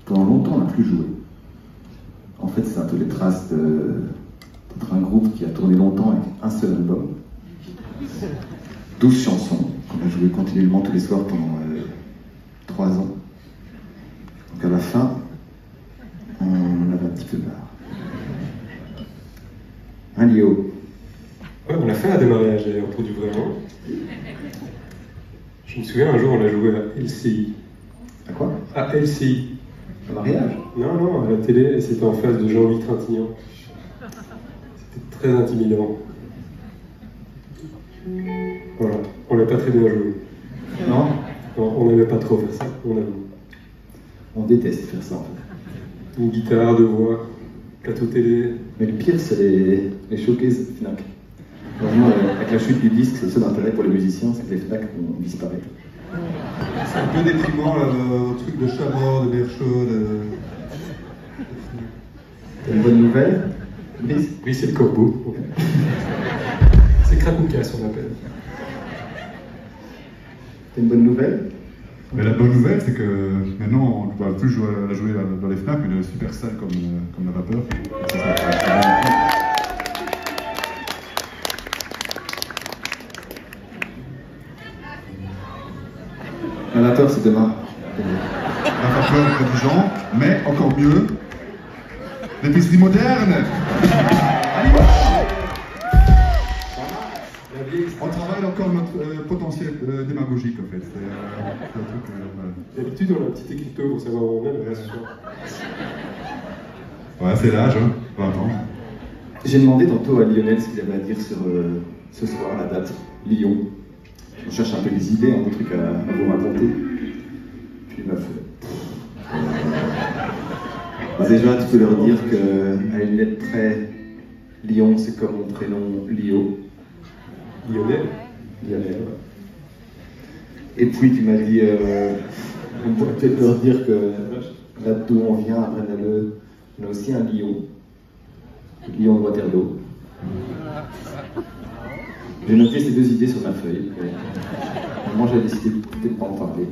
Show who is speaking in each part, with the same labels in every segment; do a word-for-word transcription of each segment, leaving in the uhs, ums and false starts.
Speaker 1: pendant longtemps, on n'a plus joué. En fait, c'est un peu les traces de, d'être un groupe qui a tourné longtemps avec un seul album. douze chansons qu'on a joué continuellement tous les soirs pendant euh, trois ans. Donc à la fin, on avait un petit peu marre. Hein, Léo?
Speaker 2: Ouais, on l'a fait à démarrage d'ailleurs, pour du vraiment. Je me souviens, un jour, on l'a joué à L C I.
Speaker 1: À quoi?
Speaker 2: À L C I.
Speaker 1: Un mariage?
Speaker 2: Non, non, à la télé, et c'était en face de Jean-Louis Trintignant. C'était très intimidant. Voilà, on l'a pas très bien joué.
Speaker 1: Non?
Speaker 2: Non, on n'aimait pas trop faire ça, on aime.
Speaker 1: On déteste faire ça en fait.
Speaker 2: Une guitare, deux voix, plateau télé.
Speaker 1: Mais le pire, c'est les, les showcases Fnac. Vraiment, euh, avec la chute du disque, c'est le seul intérêt pour les musiciens, c'est que les Fnac vont disparaître.
Speaker 3: C'est un peu déprimant, là, le truc de Chamor, de Berchaud, de...
Speaker 1: T'as une bonne nouvelle, Brice?
Speaker 2: Oui, c'est le corbeau. C'est Krakoukas, on l'appelle.
Speaker 1: T'as une bonne nouvelle?
Speaker 3: Mais la bonne nouvelle, c'est que maintenant, on ne va plus jouer, la jouer dans les Fnac, mais de super salles comme, comme la Vapeur. Ça, ça, ça, ça, ça,
Speaker 1: La Vapeur, c'est demain.
Speaker 3: La Vapeur près du Jean, mais encore mieux, l'épicerie moderne. On travaille encore notre euh, potentiel euh, démagogique en fait. C'est euh, un truc. Euh, voilà.
Speaker 2: D'habitude, on a un petit écriteau pour savoir où on est, mais là, ce soir.
Speaker 3: Ouais, c'est l'âge, hein, vingt ans.
Speaker 1: J'ai demandé tantôt à Lionel ce qu'il avait à dire sur euh, ce soir, la date, Lyon. On cherche un peu des idées, hein, des trucs à, à vous raconter. Puis il m'a fait. Bah, déjà, tu peux leur dire qu'à une lettre près, Lyon, c'est comme mon prénom, Lio.
Speaker 2: Lionel.
Speaker 1: Lionel, ouais. Et puis tu m'as dit, euh, on pourrait peut-être leur dire que là d'où on vient, à Braine-l'Alleud, on a aussi un Lyon. Lyon de Waterloo. J'ai noté ces deux idées sur ma feuille. Moi j'ai décidé de peut-être pas en parler.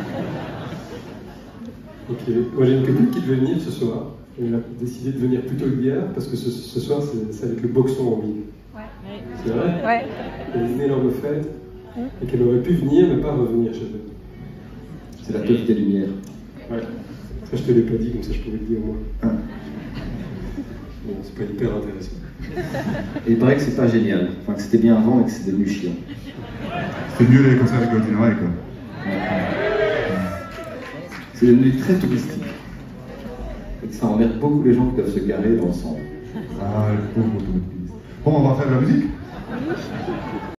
Speaker 2: Ok, moi j'ai une copine qui devait venir ce soir. Elle a décidé de venir plutôt hier parce que ce, ce soir c'est avec le boxon en ligne.
Speaker 4: Ouais.
Speaker 2: C'est vrai?
Speaker 4: Ouais.
Speaker 2: Elle est une énorme fête et qu'elle aurait pu venir mais pas revenir chez elle.
Speaker 1: C'est la teuf des lumières.
Speaker 2: Ouais. Ça je te l'ai pas dit, comme ça je pouvais le dire moi.
Speaker 1: Ah.
Speaker 2: Bon, c'est pas hyper intéressant.
Speaker 1: Et il paraît que c'est pas génial. Enfin, que c'était bien avant et que c'est devenu chiant.
Speaker 3: C'est mieux les concerts de Golden Eye, quoi.
Speaker 1: C'est devenu très touristique. Et que ça emmerde beaucoup les gens qui doivent se garer dans le centre.
Speaker 3: Ah, le pauvre automobiliste. Bon, on va faire de la musique.